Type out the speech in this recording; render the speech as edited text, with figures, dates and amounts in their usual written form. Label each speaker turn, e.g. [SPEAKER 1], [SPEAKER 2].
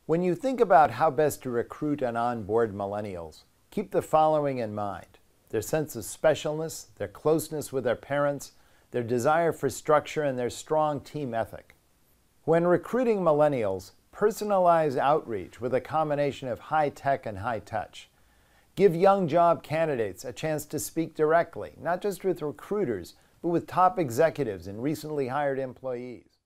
[SPEAKER 1] When you think about how best to recruit and onboard millennials, keep the following in mind: their sense of specialness, their closeness with their parents, their desire for structure, and their strong team ethic. When recruiting millennials, personalize outreach with a combination of high tech and high touch. Give young job candidates a chance to speak directly, not just with recruiters, but with top executives and recently hired employees.